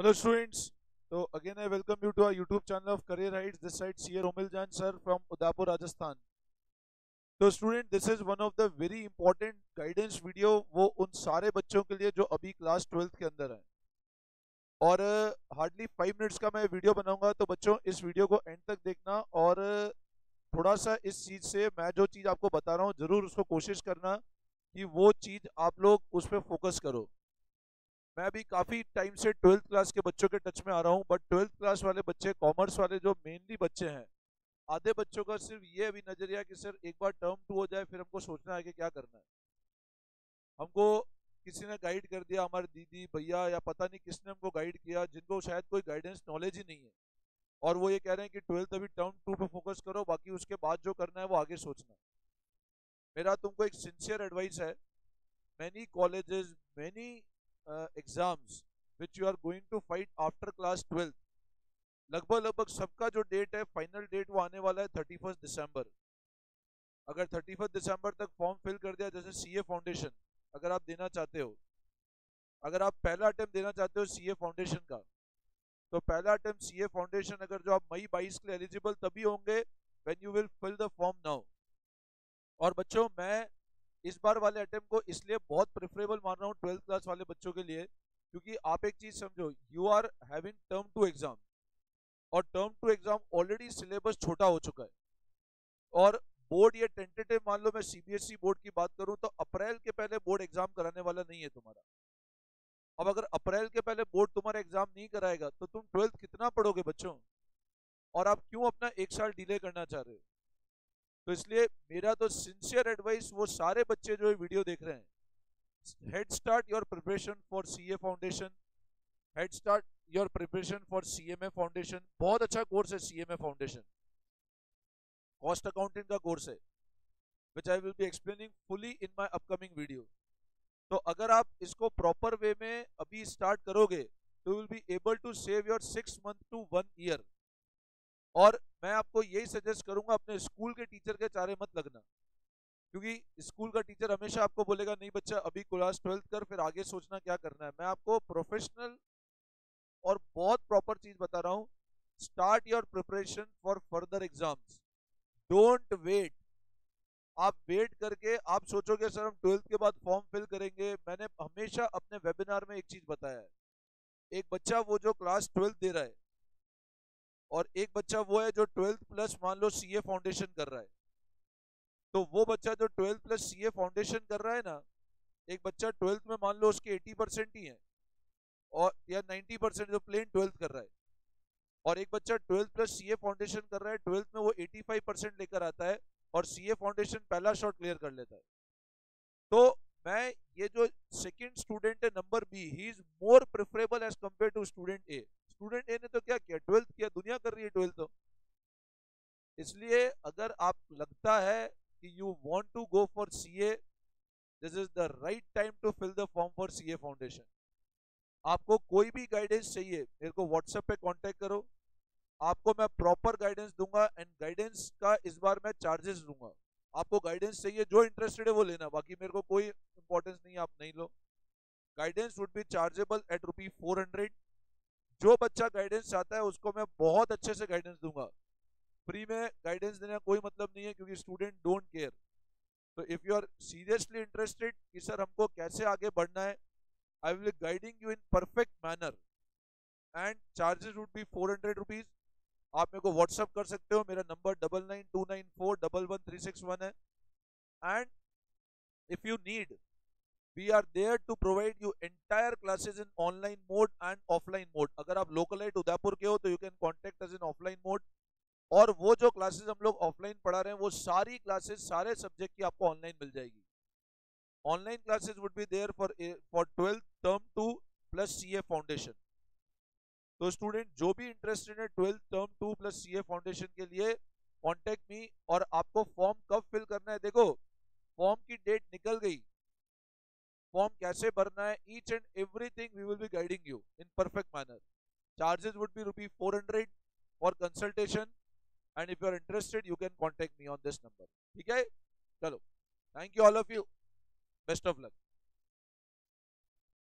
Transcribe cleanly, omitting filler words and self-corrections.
Hello students. So again I welcome you to our YouTube channel of Career Heights. This side CA Romil Jan sir from Udaipur, Rajasthan. तो student this is one of the very important guidance video वो उन सारे बच्चों के लिए जो अभी class 12th के अंदर हैं और हार्डली 5 मिनट्स का मैं वीडियो बनाऊंगा। तो बच्चों इस वीडियो को एंड तक देखना और थोड़ा सा इस चीज से मैं जो चीज आपको बता रहा हूँ जरूर उसको कोशिश करना कि वो चीज आप लोग उस पर फोकस करो। मैं अभी काफी टाइम से 12th क्लास के बच्चों के टच में आ रहा हूँ, बट 12th क्लास वाले बच्चे, कॉमर्स वाले जो मेनली बच्चे हैं, आधे बच्चों का सिर्फ ये अभी नजरिया कि सर एक बार टर्म 2 हो जाए फिर हमको सोचना है कि क्या करना है। हमको किसी ने गाइड कर दिया, हमारे दीदी भैया या पता नहीं किसने हमको गाइड किया, जिनको शायद कोई गाइडेंस नॉलेज ही नहीं है, और वो ये कह रहे हैं कि 12th अभी टर्म 2 पे फोकस करो, बाकी उसके बाद जो करना है वो आगे सोचना है। मेरा तुमको एक सिंसियर एडवाइस है, many colleges, many exams which you are going to fight after class 12th, लगभग लगभग सबका जो डेट है, फाइनल डेट, वो आने वाला है 31 दिसंबर। अगर 31 दिसंबर तक फॉर्म फिल कर दिया, जैसे सीए फाउंडेशन अगर आप देना चाहते हो, अगर आप पहला अटेम्प्ट देना चाहते हो सीए फाउंडेशन का, तो पहला अटेम्प्ट सीए फाउंडेशन अगर जो आप मई 22 के लिए एलिजिबल तभी होंगे when you will fill the form now. और बच्चों मैं इस बार वाले अटेम्प्ट को इसलिए बहुत प्रेफरेबल मान रहा हूँ 12th क्लास वाले बच्चों के लिए, क्योंकि आप एक चीज समझो, you are having term 2 exam, और टर्म 2 एग्जाम ऑलरेडी सिलेबस छोटा हो चुका है, और बोर्ड ये टेंटेटिव मान लो, मैं सीबीएसई बोर्ड की बात करूं तो अप्रैल के पहले बोर्ड एग्जाम कराने वाला नहीं है तुम्हारा। अब अगर अप्रैल के पहले बोर्ड तुम्हारा एग्जाम नहीं कराएगा तो तुम 12th कितना पढ़ोगे बच्चों, और आप क्यों अपना एक साल डिले करना चाह रहे हो। तो इसलिए मेरा तो सिंसियर एडवाइस वो सारे बच्चे जो वीडियो देख रहे हैं, head start your preparation for CA foundation, head start your preparation for CMA foundation। बहुत अच्छा कोर्स है CMA foundation, कॉस्ट अकाउंटिंग का कोर्स है, which I will be explaining fully in my upcoming video। तो अगर आप इसको प्रॉपर वे में अभी स्टार्ट करोगे तो will be able to save your 6 month to 1 year. और मैं आपको यही सजेस्ट करूंगा, अपने स्कूल के टीचर के चारे मत लगना, क्योंकि स्कूल का टीचर हमेशा आपको बोलेगा नहीं बच्चा अभी क्लास 12th कर, फिर आगे सोचना क्या करना है। मैं आपको प्रोफेशनल और बहुत प्रॉपर चीज बता रहा हूं, start your preparation for further exams, don't wait. आप वेट करके आप सोचोगे सर हम 12th के बाद फॉर्म फिल करेंगे। मैंने हमेशा अपने वेबिनार में एक चीज बताया है, एक बच्चा वो जो क्लास 12th दे रहा है, और एक बच्चा वो है जो 12th प्लस मान लो सीए फाउंडेशन कर रहा है। तो वो बच्चा जो 12th प्लस सीए फाउंडेशन कर रहा है ना, एक बच्चा 12th में मान लो उसके 80% ही है, और या 90% जो प्लेन 12th कर रहा है, और एक बच्चा 12th प्लस सीए फाउंडेशन कर रहा है, 12th में वो 85% लेकर आता है और सीए फाउंडेशन पहला शॉट क्लियर कर लेता है। तो मैं ये जो सेकंड स्टूडेंट है number B, he is more preferable as compare to student A. Student A ने तो क्या किया, 12th किया, दुनिया कर रही है 12th। तो इसलिए अगर आप लगता है कि you want to go for CA, this is the right time to fill the form for CA foundation. आपको कोई भी गाइडेंस चाहिए मेरे को व्हाट्सएप पे कांटेक्ट करो, आपको मैं प्रॉपर गाइडेंस दूंगा, एंड गाइडेंस का इस बार मैं चार्जेस दूंगा। आपको गाइडेंस चाहिए, जो इंटरेस्टेड है वो लेना, बाकी मेरे को कोई इंपॉर्टेंस नहीं, आप नहीं लो। Guidance would be chargeable at ₹400। जो बच्चा गाइडेंस चाहता है उसको मैं बहुत अच्छे से गाइडेंस दूंगा। फ्री में गाइडेंस देने का कोई मतलब नहीं है, क्योंकि स्टूडेंट डोंट केयर। तो if you are seriously interested कि सर हमको कैसे आगे बढ़ना है, I will guiding you in perfect manner, and charges would be ₹400। आप मेरे को व्हाट्सअप कर सकते हो, मेरा नंबर 9929411361 है। And if you need, we are there to provide you entire classes in online mode and offline mode. अगर आप लोकलाइट उदयपुर के हो तो you can contact us in offline mode, और वो जो क्लासेस हम लोग ऑफलाइन पढ़ा रहे हैं वो सारी क्लासेस सारे सब्जेक्ट की आपको ऑनलाइन मिल जाएगी। Online classes would be there for 12th term 2 plus CA foundation. तो स्टूडेंट जो भी इंटरेस्टेड है 12th term 2 plus CA foundation के लिए, कांटेक्ट मी। और आपको फॉर्म कब फिल करना है, देखो फॉर्म की डेट निकल गई, फॉर्म कैसे भरना है, each and everything we will be guiding you in perfect manner. Charges would be ₹400 for consultation, and if you are interested you can contact me on this number. ठीक है, चलो, thank you all of you, best of luck.